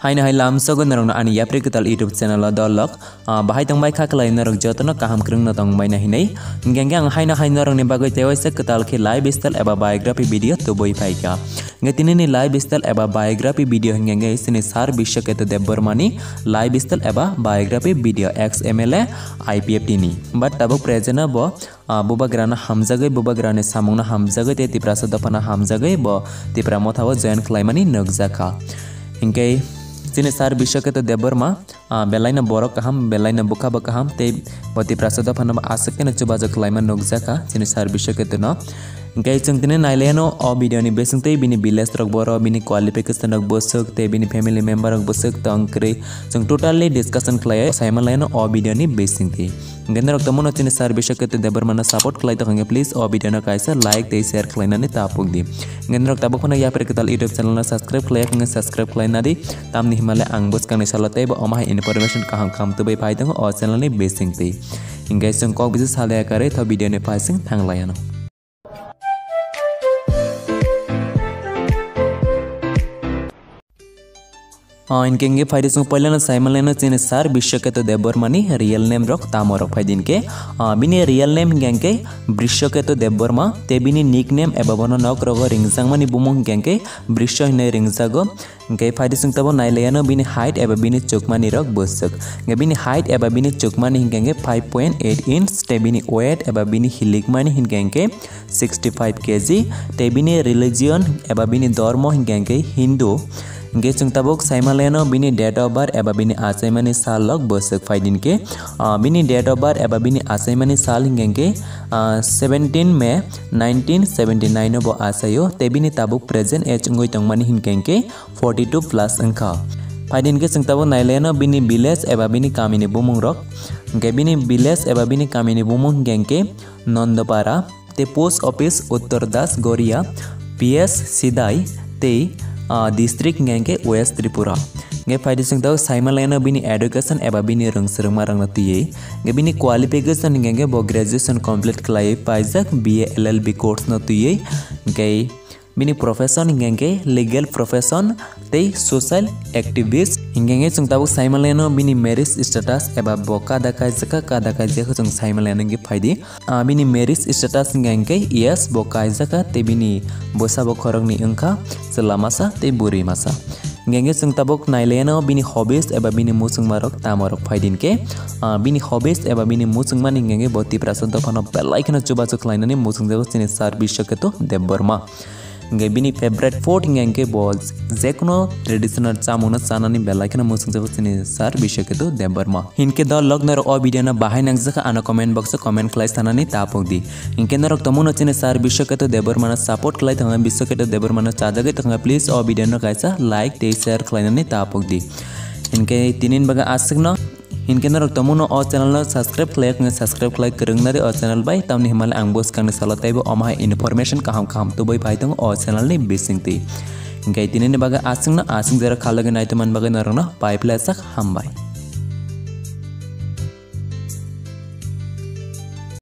Haina hai lam sogo narong na ani yapre ketal YouTube channel la dolok bahai tong bai kha klai narok jotono kaham krung na tong bai na hinai ngenge ang haina hai narong ne bagai tewaisa ketal ke live style eba biography video to boi paika ngetini ni live style eba biography video ngenge sini sar Brishaketu Debbarma ni live style eba biography video ex MLA IPF ni but tabuk present bo buba grana hamjagai buba grane samungna hamjagai te tipra sadapana hamjagai bo tipra mothawa join klaimani nokjaka ingkai sini sar Brishaketu Debbarma belaina borok kaham belaina buka bakaham te boti prasada phana asakena chuba jo klaiman nokjaka sini sar Brishaketu no ingkai chungtine naileno o video ni besungte bini village rok boro bini qualification rok bosuk te bini family member rok bosuk tongkri chung totally discussion klai simalaino o video ni besingte gendrok tamono sini sar Brishaketu Debbarma na support klai to hange please o video na kaisa like te share klaina ni tapuk di gendrok tabuk phana ya per ketal YouTube channel na subscribe klai hange subscribe klaina di tamni himale ang bos kang salate ba o mai information kaham kam to bai pai tang o channel ni besingte ingkai chung kok bisu sale kare tho video ni paising thanglayano इनके फायदे से पहले ना साइमलेनो चीने सार Brishaketu Debbarma ni real name रख तामो रख फायदे इनके बिनी रियल नेम गंगे Brishaketu Debbarma ते बिनी निक नेम एबा बनो नक रगो रिंगजांग मानी बुमों गंगे ब्रिशो हिने रिंगजागो इनके फायदे से तबो नाइलेनो बिनी हाइट एबा बिनी चोकमानी रख बसक गे बिनी हाइट एबा बिनी चोकमानी गंगे 5.8 इंच ते बिनी वेट एबा बिनी हिलिक मानी गंगे 65 kg ते बिनी रिलीजियन एबा बिनी धर्म गंगे हिंदू गे tabuk saimalaino bini date of birth eba bini achaimani sal log bosek faidin ke bini date of birth eba bini achaimani sal hingenge 17 May 1979 bo asayo te bini tabuk present age ngoi tongmani hingenge 42 plus angka faidin ke tabuk naileno bini village eba bini kamini bumung rok ge bini village eba bini kamini bumung hingenge Nondopara te post office Uttardas Goria PS Sidai te district ngenge West Tripura nge faidi sing tau simalaino bini education eba bini rungsrung marang natiye nge bini qualification ngenge bo graduation complete klai paijak BA LLB course natiye nge bini profession ngenge legal profession te social activist ngenge sing tau simalaino bini marriage status eba bo kada kai jaka sing simalaino nge faidi bini marriage status ngenge yes bo kai jaka te bini bosa bo khorong ni angka selamasa te buri masa ngenge sing tabuk naileno bini hobbies eba bini musung marok tamorok faidin ke bini hobbies eba bini musung mani ngenge boti prasanto phano belaikena chuba chuk lainani musung jago sini sar Brishaketu Debbarma nge bini favorite food ngenge balls jekono traditional chamuna chanani belaikena musung jago sini sar Brishaketu Debbarma hinke da lognar o video na bahai nangjaka ana comment box comment klai sanani tapok di hinke narok tamuno sini sar Brishaketu Debbarma na support klai thanga Brishaketu Debbarma na chajagai thanga please o video na kaisa like te share klai nani tapok di hinke tinin baga asakno इनके नरक तमुनो ओ channel न subscribe click करंगनारे ओ channel बाय तमनि हिमाल आं बोस कांगने सलताइबो अमा इनफॉर्मेशन कहम तो बै फाइतंग ओ चैनल नि बेसिंगति इनके तिने बागा आसिंग जरा खालगे नाइतमान बागा नरना पाइपलाइसक हमबाय।